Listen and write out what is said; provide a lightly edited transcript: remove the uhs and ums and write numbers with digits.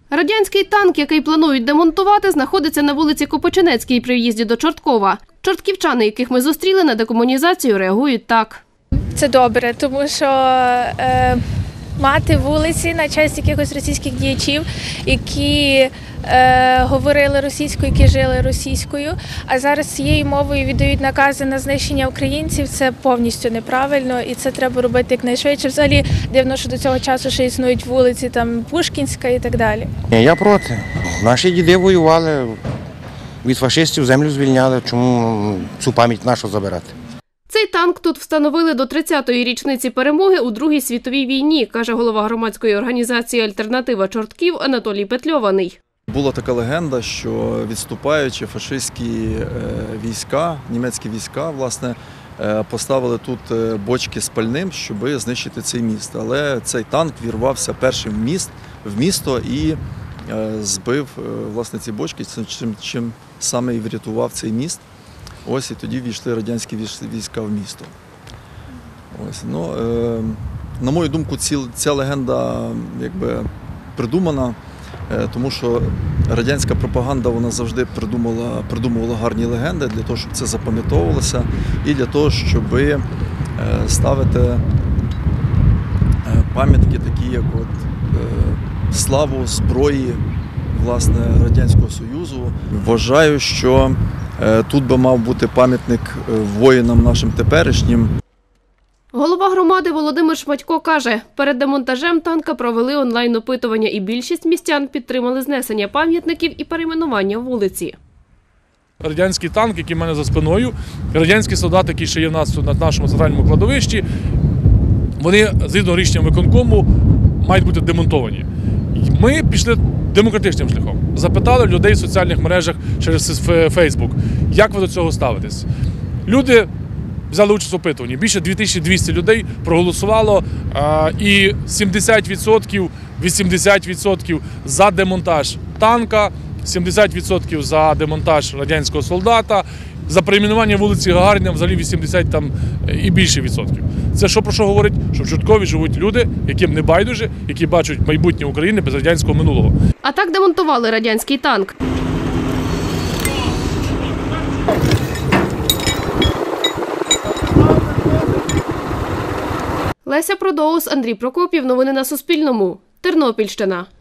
Радянський танк, який планують демонтувати, знаходиться на вулиці Копоченецькій при в'їзді до Чорткова. Чортківчани, яких ми зустріли, на декомунізацію реагують так. Це добре, тому що мати вулиці на честь якихось російських діячів, які говорили російською, які жили російською, а зараз цією мовою віддають накази на знищення українців, це повністю неправильно і це треба робити якнайшвидше. Взагалі дивно, що до цього часу ще існують вулиці, там Пушкінська і так далі. Я проти. Наші діди воювали, від фашистів землю звільняли, чому цю пам'ять нашу забирати? Цей танк тут встановили до 30-ї річниці перемоги у Другій світовій війні, каже голова громадської організації «Альтернатива Чортків» Анатолій Петльований. Була така легенда, що відступаючи фашистські війська, німецькі війська, власне, поставили тут бочки з пальним, щоб знищити цей міст. Але цей танк вірвався першим в місто і збив, власне, ці бочки, чим саме і врятував цей міст. Ось і тоді війшли радянські війська в місто. Ось, ну, на мою думку, ця легенда якби придумана, тому що радянська пропаганда вона завжди придумувала гарні легенди для того, щоб це запам'ятовувалося і для того, щоб ставити пам'ятки такі, як от славу зброї, власне, Радянського Союзу. Вважаю, що тут би мав бути пам'ятник воїнам нашим теперішнім. Голова громади Володимир Шматько каже, перед демонтажем танка провели онлайн-опитування і більшість містян підтримали знесення пам'ятників і перейменування вулиці. Радянський танк, який в мене за спиною, радянські солдати, які ще є в нас на нашому центральному кладовищі, вони, згідно рішенням виконкому, мають бути демонтовані. Ми пішли демократичним шляхом. Запитали людей в соціальних мережах через Фейсбук, як ви до цього ставитесь. Люди взяли участь в опитуванні. Більше 2200 людей проголосувало, і 70% за демонтаж танка, 70% за демонтаж радянського солдата, за перейменування вулиці Гагаріна взагалі 80 там, і більше відсотків. Це що про що говорить? Що в Чорткові живуть люди, яким не байдуже, які бачать майбутнє України без радянського минулого. А так демонтували радянський танк. Леся Продоус, Андрій Прокопів. Новини на Суспільному. Тернопільщина.